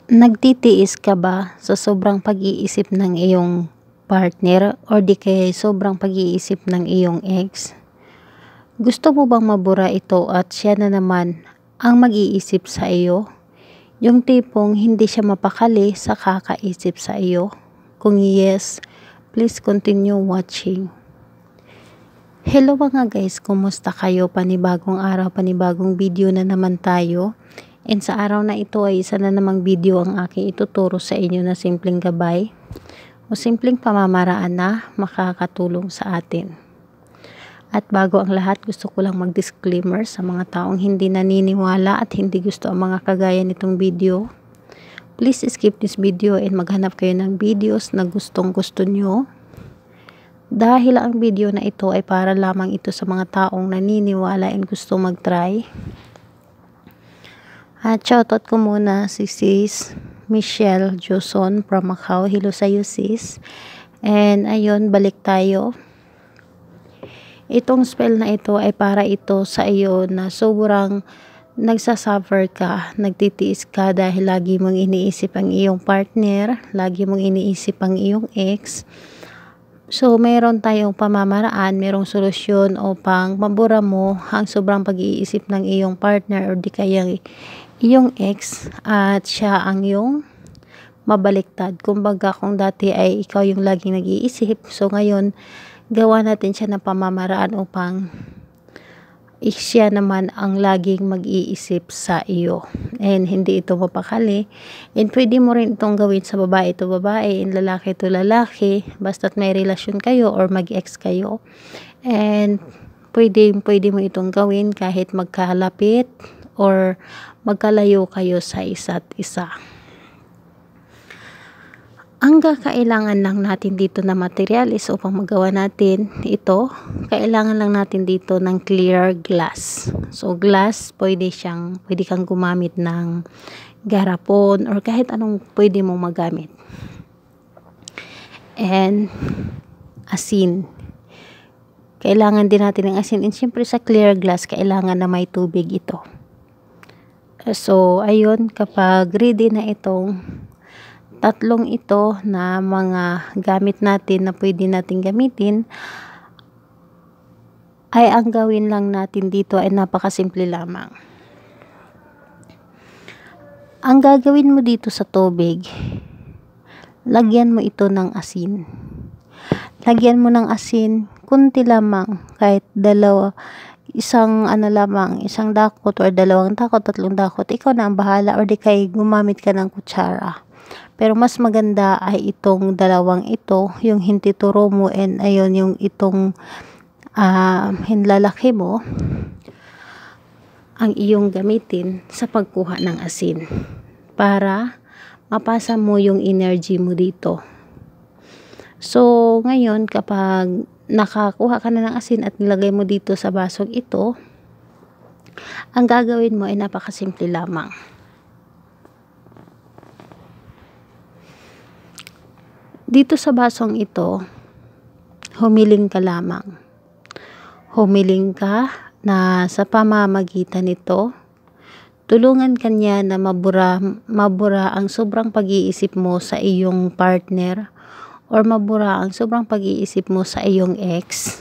Nagtitiis ka ba sa sobrang pag-iisip ng iyong partner or di kaya sobrang pag-iisip ng iyong ex? Gusto mo bang mabura ito at siya na naman ang mag-iisip sa iyo? Yung tipong hindi siya mapakali sa kakaisip sa iyo? Kung yes, please continue watching. Hello mga guys, kumusta kayo? Panibagong araw, panibagong video na naman tayo. And sa araw na ito ay isa na namang video ang aking ituturo sa inyo na simpleng gabay o simpleng pamamaraan na makakatulong sa atin. At bago ang lahat, gusto ko lang mag-disclaimer sa mga taong hindi naniniwala at hindi gusto ang mga kagaya nitong video. Please skip this video and maghanap kayo ng videos na gustong gusto nyo. Dahil ang video na ito ay para lamang ito sa mga taong naniniwala and gusto mag-try. At shoutout ko muna si Sis Michelle Joson from Macau. Hello sa iyo sis. And ayun, balik tayo. Itong spell na ito ay para ito sa iyo na sobrang nagsasuffer ka, nagtitiis ka dahil lagi mong iniisip ang iyong partner, lagi mong iniisip ang iyong ex. So, meron tayong pamamaraan, merong solusyon upang mabura mo ang sobrang pag-iisip ng iyong partner or di kaya iyong ex at siya ang iyong mabaliktad. Kumbaga, kung dati ay ikaw yung laging nag-iisip, so ngayon, gawa natin siya ng pamamaraan upang siya naman ang laging mag-iisip sa iyo. And hindi ito mapakali. And pwede mo rin itong gawin sa babae ito babae, and lalaki ito lalaki. Basta't may relasyon kayo or mag-ex kayo. And pwede mo itong gawin kahit magkalapit or magkalayo kayo sa isa't isa. Ang kailangan lang natin dito na materialis upang magawa natin ito, kailangan lang natin dito ng clear glass. So glass, pwede kang gumamit ng garapon or kahit anong pwede mong magamit. And asin. Kailangan din natin ng asin. And syempre sa clear glass, kailangan na may tubig ito. So ayun, kapag ready na itong tatlong ito na mga gamit natin na pwede natin gamitin, ay ang gawin lang natin dito ay napakasimple lamang. Ang gagawin mo dito sa tubig, lagyan mo ito ng asin. Lagyan mo ng asin, kunti lamang, kahit isang dakot or dalawang dakot, tatlong dakot, ikaw na ang bahala or di kay gumamit ka ng kutsara. Pero mas maganda ay itong dalawang ito, yung hintituro mo and ayun yung itong hinlalaki mo ang iyong gamitin sa pagkuha ng asin para mapasa mo yung energy mo dito. So ngayon kapag nakakuha ka na ng asin at nilagay mo dito sa basong ito, ang gagawin mo ay napakasimple lamang. Dito sa basong ito, humiling ka lamang. Humiling ka na sa pamamagitan nito, tulungan ka niya na mabura ang sobrang pag-iisip mo sa iyong partner or mabura ang sobrang pag-iisip mo sa iyong ex.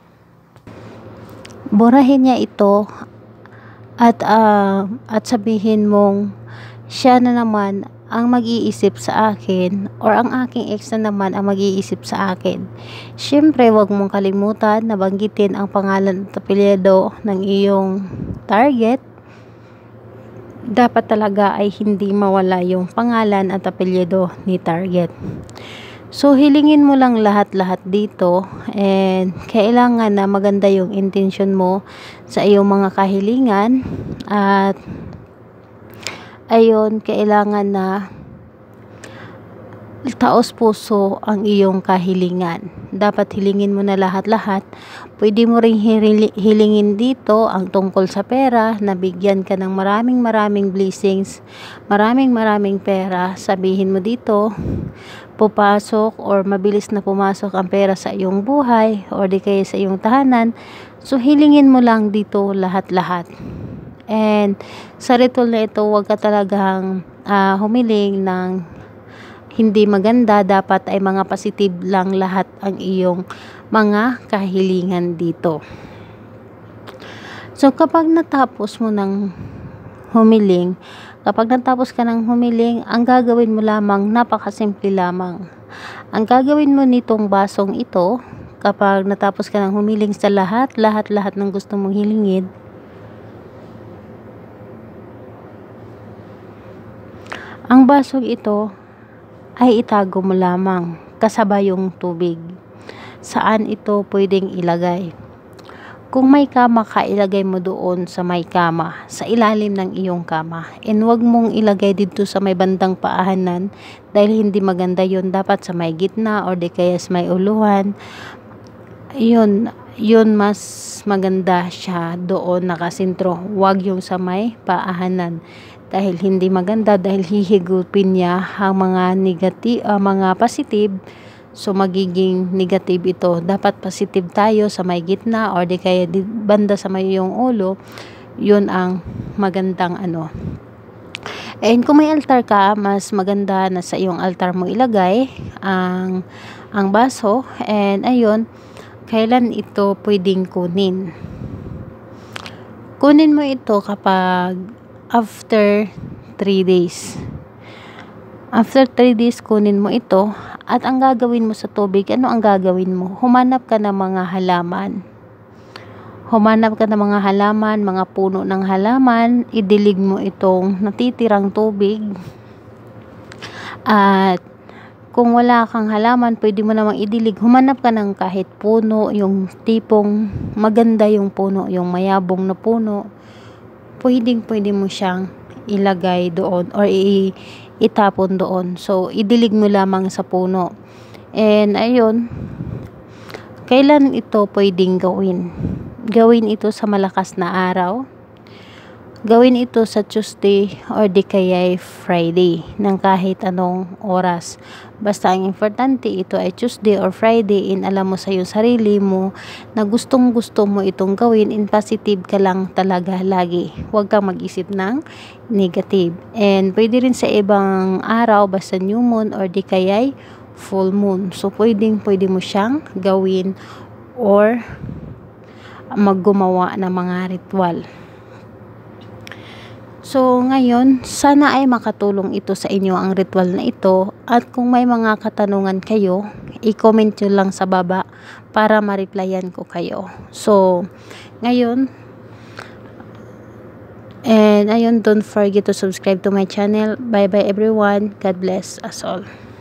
Burahin niya ito at sabihin mong siya na naman ang mag-iisip sa akin or ang aking ex na naman ang mag-iisip sa akin. Siyempre, wag mong kalimutan na banggitin ang pangalan at apelyido ng iyong target. Dapat talaga ay hindi mawala yung pangalan at apelyido ni target. So, hilingin mo lang lahat-lahat dito and kailangan na maganda yung intention mo sa iyong mga kahilingan at ayun, kailangan na taos puso ang iyong kahilingan. Dapat hilingin mo na lahat-lahat. Pwede mo ring hilingin dito ang tungkol sa pera, na bigyan ka ng maraming blessings, maraming pera. Sabihin mo dito, pupasok or mabilis na pumasok ang pera sa iyong buhay or di kaya sa iyong tahanan. So hilingin mo lang dito lahat-lahat. And sa ritual na ito, huwag ka talagang humiling ng hindi maganda, dapat ay mga positive lang lahat ang iyong mga kahilingan dito. So kapag natapos ka ng humiling, ang gagawin mo lamang, napakasimple lamang. Ang gagawin mo nitong basong ito, kapag natapos ka ng humiling sa lahat ng gusto mong hilingin, ang basong ito ay itago mo lamang kasabay yung tubig. Saan ito pwedeng ilagay? Kung may kama ka, ilagay mo doon sa may kama, sa ilalim ng iyong kama. And wag mong ilagay dito sa may bandang paahanan dahil hindi maganda yon. Dapat sa may gitna or di kaya sa may uluhan. Yun mas maganda siya doon nakasintro. Wag yung sa may paahanan. Dahil hindi maganda, dahil hihigupin niya ang mga mga positive. So magiging negative ito. Dapat positive tayo sa may gitna or di kaya banda sa may iyong ulo. Yun ang magandang ano. And kung may altar ka, mas maganda na sa iyong altar mo ilagay ang baso. And ayun, kailan ito pwedeng kunin? Kunin mo ito kapag after 3 days. After 3 days, kunin mo ito. At ang gagawin mo sa tubig, ano ang gagawin mo? Humanap ka ng mga halaman. Mga puno ng halaman. Idilig mo itong natitirang tubig. At kung wala kang halaman, pwede mo namang idilig. Humanap ka ng kahit puno, yung tipong maganda yung puno, yung mayabong na puno. Pwede mo siyang ilagay doon or itapon doon. So, idilig mo lamang sa puno. And ayun, kailan ito pwedeng gawin? Gawin ito sa malakas na araw. Gawin ito sa Tuesday or di kaya Friday ng kahit anong oras. Basta ang importante ito ay Tuesday or Friday, and alam mo sa iyong sarili mo na gustong gusto mo itong gawin, and positive ka lang talaga lagi. Huwag kang mag-isip ng negative. And pwede rin sa ibang araw, basta new moon or di kaya full moon. So pwede mo siyang gawin or maggumawa ng mga ritual. So, ngayon, sana ay makatulong ito sa inyo ang ritual na ito. At kung may mga katanungan kayo, i-comment nyo lang sa baba para ma-replyan ko kayo. So, ngayon, and ayun, don't forget to subscribe to my channel. Bye-bye everyone. God bless us all.